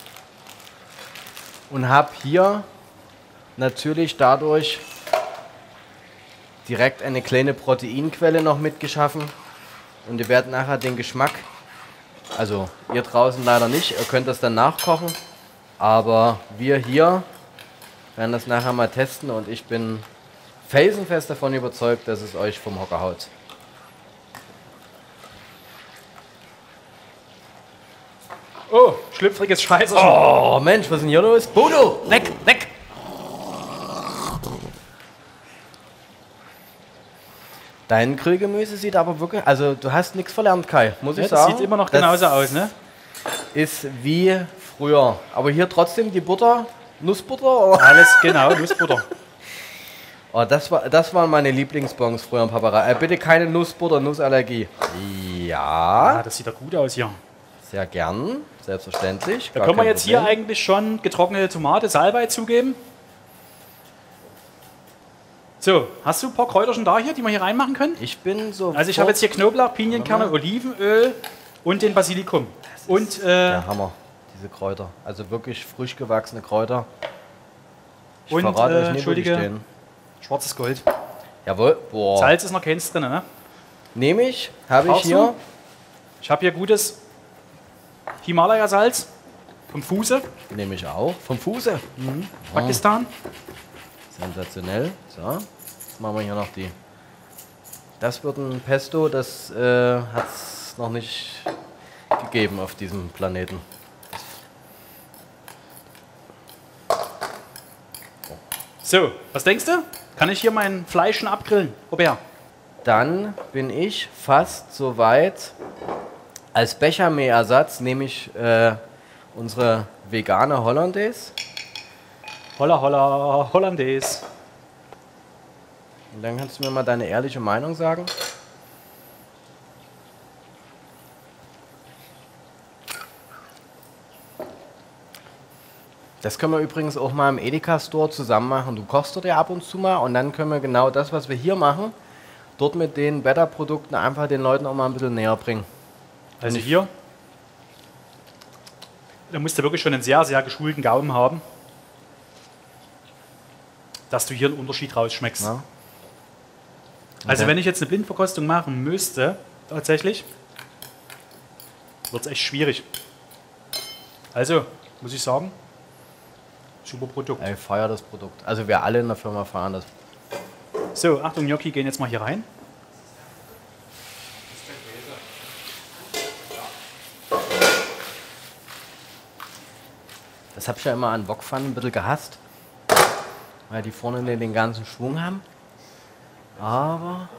Und habe hier natürlich dadurch direkt eine kleine Proteinquelle noch mitgeschaffen. Und ihr werdet nachher den Geschmack, also ihr draußen leider nicht, ihr könnt das dann nachkochen. Aber wir hier werden das nachher mal testen und ich bin felsenfest davon überzeugt, dass es euch vom Hocker haut. Oh, schlüpfriges Scheiße. Oh Mensch, was ist denn hier los? Bodo, weg, weg! Dein Grillgemüse sieht aber wirklich, also du hast nichts verlernt, Kai, muss ich Das sagen. sieht immer noch genauso aus, ne? Ist wie früher. Aber hier trotzdem die Butter, Nussbutter? Oder? Alles genau, Nussbutter. Oh, das waren meine Lieblingsbons früher im Paparazzi. Bitte keine Nussbutter, Nussallergie. Ja, Ah, das sieht doch gut aus hier. sehr gern, selbstverständlich. Da gar können wir kein jetzt hier Problem. eigentlich schon getrocknete Tomate, Salbei zugeben. So, hast du ein paar Kräuterchen da hier, die wir hier reinmachen können? Ich bin so. Also ich habe jetzt hier Knoblauch, Pinienkerne, Olivenöl und den Basilikum. Und Der Hammer, diese Kräuter. Also wirklich frisch gewachsene Kräuter. Ich Und, verrate euch nicht, wo die entschuldige. stehen. schwarzes Gold. Jawohl. Boah. Salz ist noch keins drin, ne? Nehme ich, habe ich Brauchst hier. du? Ich habe hier gutes Himalaya-Salz vom Fuße, Nehme ich auch. Vom Fuße. Pakistan. Sensationell. So, jetzt machen wir hier noch die. Das wird ein Pesto, das hat es noch nicht gegeben auf diesem Planeten. So, was denkst du? Kann ich hier mein Fleisch schon abgrillen? Robert? Dann bin ich fast so weit. Als Bechermehlersatz nehme ich unsere vegane Hollandaise. Holla, holla, Hollandaise. Und dann kannst du mir mal deine ehrliche Meinung sagen. Das können wir übrigens auch mal im Edeka-Store zusammen machen. Du kochst dort ja ab und zu mal und dann können wir genau das, was wir hier machen, dort mit den Better-Produkten einfach den Leuten auch mal ein bisschen näher bringen. Also hier, da musst du wirklich schon einen sehr, sehr geschulten Gaumen haben, dass du hier einen Unterschied rausschmeckst. Ja. Also Okay. wenn ich jetzt eine Blindverkostung machen müsste, tatsächlich, wird es echt schwierig. Also, muss ich sagen, super Produkt. Ich feiere das Produkt. Also wir alle in der Firma feiern das. So, Achtung, Gnocchi gehen jetzt mal hier rein. Das habe ich ja immer an Wokpfannen ein bisschen gehasst, weil die vorne den ganzen Schwung haben. Aber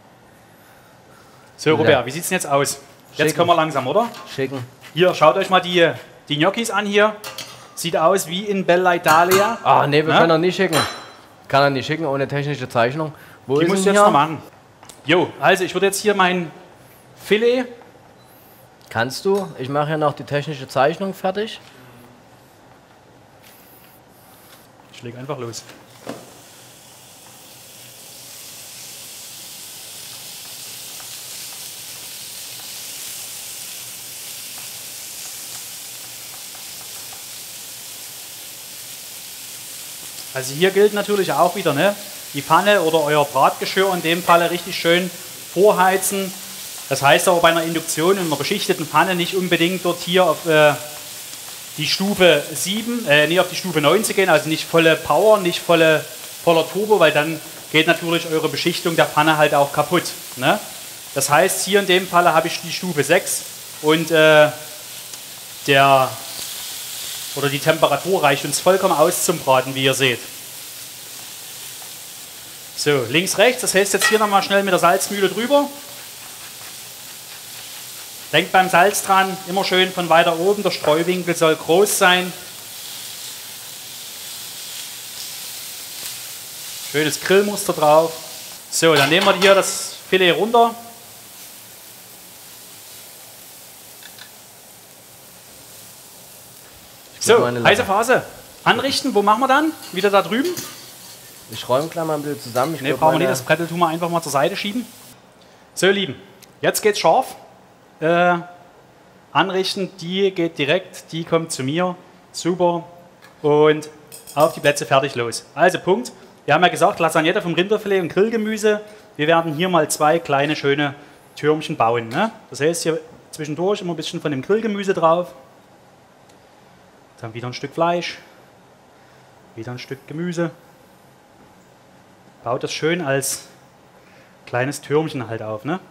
So, Robert, wie sieht es denn jetzt aus? Jetzt Schicken. kommen wir langsam, oder? schicken. Hier, schaut euch mal die Gnocchis an hier. Sieht aus wie in Bella Italia. Ah, nee, wir Na? können doch nicht schicken. Kann er nicht schicken ohne technische Zeichnung. Wo Die ist musst du denn jetzt noch hier? machen. Jo, also ich würde jetzt hier mein Filet. Kannst du? Ich mache ja noch die technische Zeichnung fertig. Ich leg einfach los. Also hier gilt natürlich auch wieder, ne? Die Pfanne oder euer Bratgeschirr in dem Falle richtig schön vorheizen. Das heißt aber bei einer Induktion in einer beschichteten Pfanne nicht unbedingt dort hier auf die Stufe 7, nicht auf die Stufe 9 zu gehen, also nicht volle Power, nicht voller Turbo, weil dann geht natürlich eure Beschichtung der Pfanne halt auch kaputt. Ne? Das heißt, hier in dem Falle habe ich die Stufe 6 und die Temperatur reicht uns vollkommen aus zum Braten, wie ihr seht. So, links, rechts, das heißt jetzt hier nochmal schnell mit der Salzmühle drüber. Denkt beim Salz dran, immer schön von weiter oben, der Streuwinkel soll groß sein. Schönes Grillmuster drauf. So, dann nehmen wir hier das Filet runter. So, meine heiße Lache. Phase. Anrichten, wo machen wir dann? Wieder da drüben? Ich räume gleich mal ein bisschen zusammen. Ich Ne, glaub, brauchen wir nicht, meine- das Brettel tun wir einfach mal zur Seite schieben. So, ihr Lieben, jetzt geht's scharf. Anrichten, die geht direkt, die kommt zu mir. Super. Und auf die Plätze, fertig, los. Also Punkt. Wir haben ja gesagt, Lasagnette vom Rinderfilet und Grillgemüse. Wir werden hier mal 2 kleine, schöne Türmchen bauen. Ne? Das heißt, hier zwischendurch immer ein bisschen von dem Grillgemüse drauf. Dann wieder ein Stück Fleisch. Wieder ein Stück Gemüse. Baut das schön als kleines Türmchen halt auf. Ne?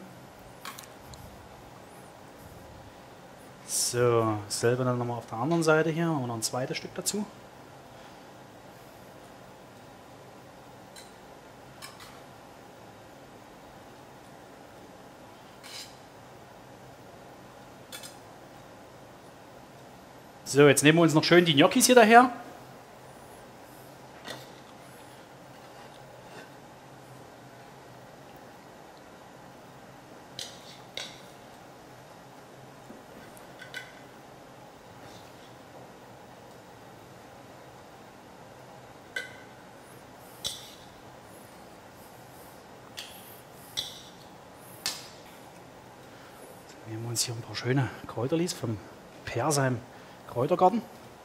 So, dasselbe dann nochmal auf der anderen Seite hier. Machen wir noch ein zweites Stück dazu. So, jetzt nehmen wir uns noch schön die Gnocchis hier daher. Dann nehmen wir uns hier ein paar schöne Kräuterlis vom Persheim Kräutergarten.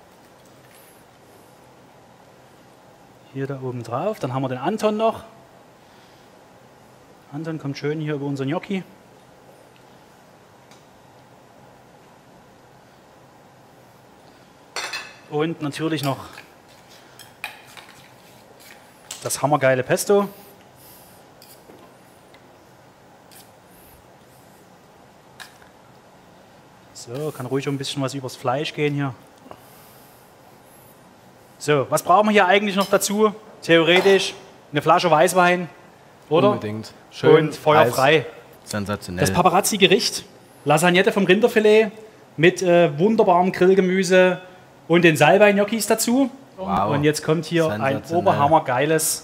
Hier da oben drauf. Dann haben wir den Anton noch. Anton kommt schön hier über unser Gnocchi. Und natürlich noch das hammergeile Pesto. So, kann ruhig ein bisschen was übers Fleisch gehen hier. So, was brauchen wir hier eigentlich noch dazu? Theoretisch eine Flasche Weißwein, oder? Unbedingt. Schön und feuerfrei. Sensationell. Das Paparazzi-Gericht, Lasagnette vom Rinderfilet mit wunderbarem Grillgemüse und den Salbei-Gnocchis dazu. Wow. Und jetzt kommt hier ein Sensationell. oberhammergeiles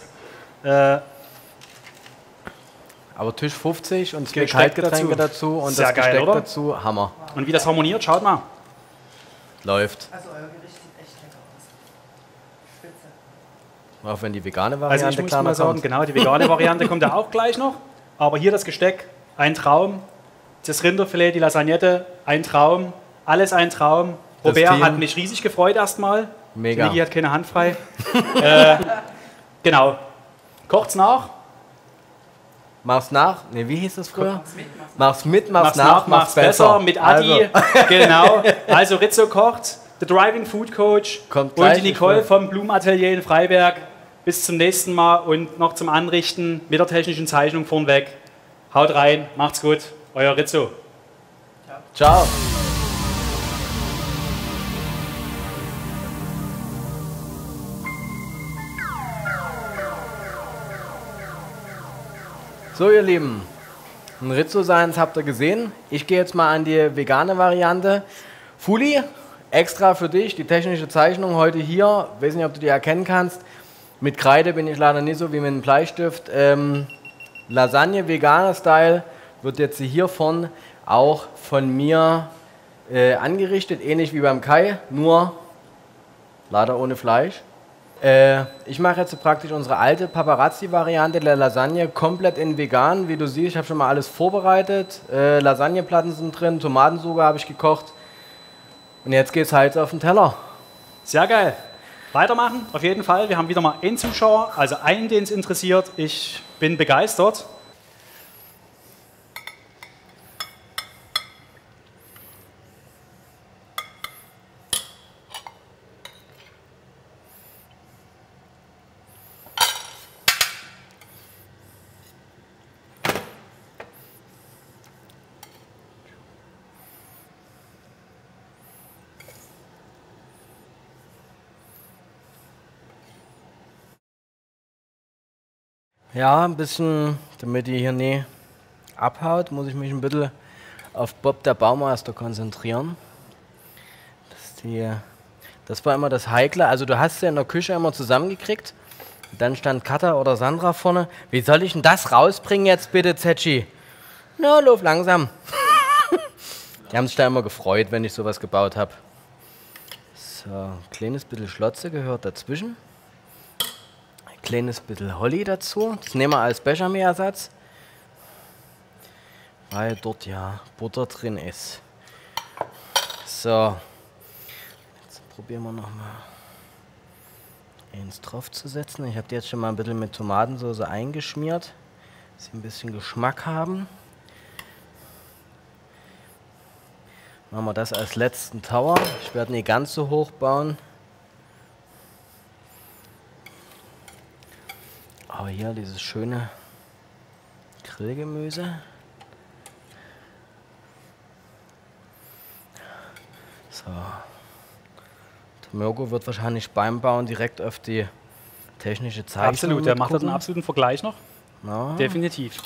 Aber Tisch 50 und 2 Gesteck Kaltgetränke dazu. dazu und Sehr das geil, Gesteck oder? dazu. Hammer. Und wie das harmoniert, schaut mal. Läuft. Also euer Gericht sieht echt lecker aus. Spitze. Auch wenn die vegane Also Variante ich muss klar mal noch sagen, kommt. genau, die vegane Variante kommt ja auch gleich noch. Aber hier das Gesteck, ein Traum. Das Rinderfilet, die Lasagnette, ein Traum. Alles ein Traum. Das Robert Team. hat mich riesig gefreut erstmal. Mega. Niki hat keine Hand frei. Genau. Kocht's nach. Mach's nach. Ne, wie hieß das früher? Mach's mit, mach's Mach's nach, nach, mach's besser. Mit Adi. Also, Genau. Also Rizzo kocht. Der Driving Food Coach. Kommt Und gleich, die ich Nicole will. vom Blumenatelier in Freiberg. Bis zum nächsten Mal und noch zum Anrichten mit der technischen Zeichnung vornweg. Haut rein, macht's gut. Euer Rizzo. ciao. So, ihr Lieben, ein Rizzo-Seins habt ihr gesehen. Ich gehe jetzt mal an die vegane Variante. Fuli, extra für dich, die technische Zeichnung heute hier. Weiß nicht, ob du die erkennen kannst. Mit Kreide bin ich leider nicht so wie mit einem Bleistift. Lasagne, veganer Style, wird jetzt hiervon auch von mir angerichtet, ähnlich wie beim Kai, nur leider ohne Fleisch. Ich mache jetzt praktisch unsere alte Paparazzi-Variante der Lasagne komplett in vegan. Wie du siehst, ich habe schon mal alles vorbereitet. Lasagneplatten sind drin, Tomatensuppe habe ich gekocht. Und jetzt geht's halt auf den Teller. Sehr geil. Weitermachen, auf jeden Fall. Wir haben wieder mal einen Zuschauer, also einen, den es interessiert. Ich bin begeistert. Ja, ein bisschen, damit die hier nie abhaut, muss ich mich ein bisschen auf Bob der Baumeister konzentrieren. Das war immer das Heikle. Also du hast sie in der Küche immer zusammengekriegt. Dann stand Katha oder Sandra vorne. Wie soll ich denn das rausbringen jetzt bitte, Zetschi? Na, lauf langsam. Die haben sich da immer gefreut, wenn ich sowas gebaut habe. So, ein kleines bisschen Schlotze gehört dazwischen. Ein kleines bisschen Holly dazu. Das nehmen wir als Bechamel-Ersatz. weil dort ja Butter drin ist. So, jetzt probieren wir nochmal eins drauf zu setzen. Ich habe die jetzt schon mal ein bisschen mit Tomatensauce eingeschmiert, dass sie ein bisschen Geschmack haben. Machen wir das als letzten Tower. Ich werde nicht ganz so hoch bauen. Aber hier dieses schöne Grillgemüse. So. Der Mirko wird wahrscheinlich beim Bauen direkt auf die technische Zeichnung Absolut, der macht dort einen mitgucken. absoluten Vergleich noch. Ja. Definitiv.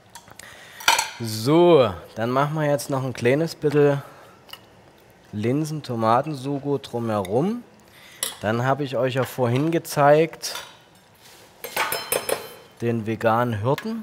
So, dann machen wir jetzt noch ein kleines bisschen Linsen-Tomatensugo drumherum. Dann habe ich euch ja vorhin gezeigt, den veganen Hirten.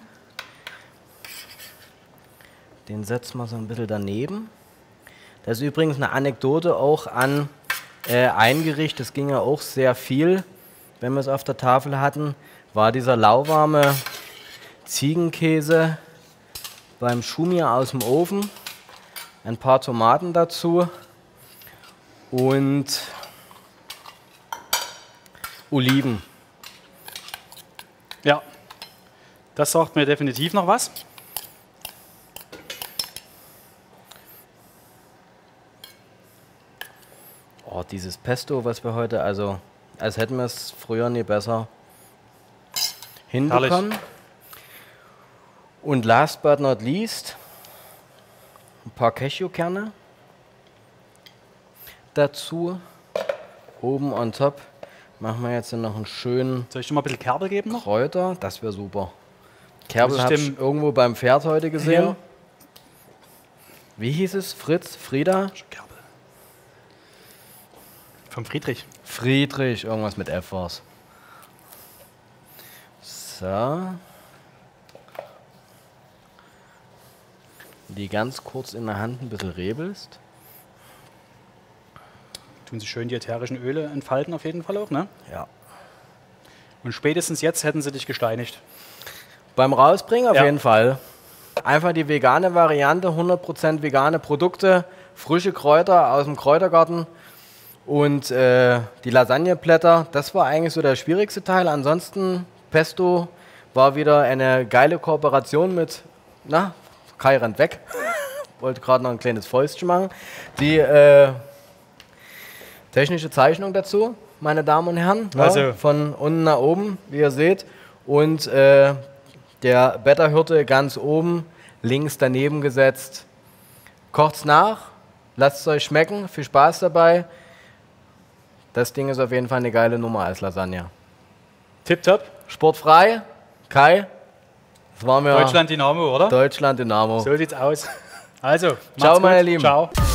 Den setzen wir so ein bisschen daneben. Das ist übrigens eine Anekdote auch an ein Gericht, das ging ja auch sehr viel, wenn wir es auf der Tafel hatten, war dieser lauwarme Ziegenkäse beim Schumir aus dem Ofen, ein paar Tomaten dazu und Oliven. Ja, das sagt mir definitiv noch was. Oh, dieses Pesto, was wir heute, also als hätten wir es früher nie besser hinbekommen. Herrlich. Und last but not least, ein paar Cashewkerne dazu. Oben on top machen wir jetzt noch einen schönen Soll ich dir mal ein bisschen Kerbel geben noch? Kräuter. Das wäre super. Kerbel Muss ich habe ich dem- irgendwo beim Pferd heute gesehen. Ja. Wie hieß es? Fritz? Frieda? Kerbel. Vom Friedrich. Friedrich, irgendwas mit F war's. So. Die ganz kurz in der Hand ein bisschen rebelst. Tun sie schön die ätherischen Öle entfalten auf jeden Fall auch, ne? Ja. Und spätestens jetzt hätten sie dich gesteinigt. Beim Rausbringen auf Ja. jeden Fall. Einfach die vegane Variante, 100% vegane Produkte, frische Kräuter aus dem Kräutergarten und die Lasagneblätter. Das war eigentlich so der schwierigste Teil. Ansonsten, Pesto war wieder eine geile Kooperation mit, Kai rennt weg. Wollte gerade noch ein kleines Fäustchen machen. Die technische Zeichnung dazu, meine Damen und Herren. Also- von unten nach oben, wie ihr seht. Und der Beta-Hirte ganz oben, links daneben gesetzt. Kocht's nach, lasst es euch schmecken, viel Spaß dabei. Das Ding ist auf jeden Fall eine geile Nummer als Lasagne. Tipptopp. Sportfrei, Kai, das war mir Deutschland Dynamo, oder? Deutschland Dynamo. So sieht's aus. Also, Ciao, macht's meine gut. Lieben. Ciao.